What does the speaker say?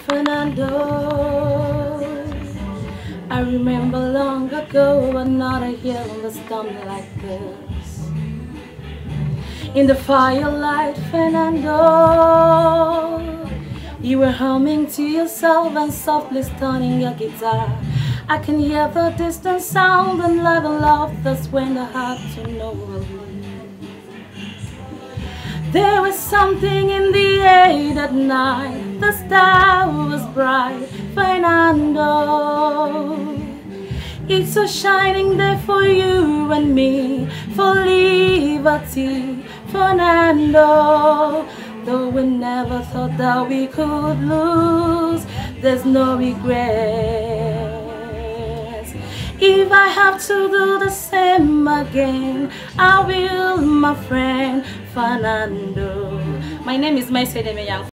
Fernando. I remember long ago, another hill was done like this. In the firelight, Fernando, you were humming to yourself and softly strumming your guitar. I can hear the distant sound and live and love. That's when the heart to know will leave. There was something in the air that night. The star was bright, Fernando. It's a shining day for you and me, for liberty, Fernando. Though we never thought that we could lose, there's no regrets. If I have to do the same again, I will, my friend Fernando. My name is Edem.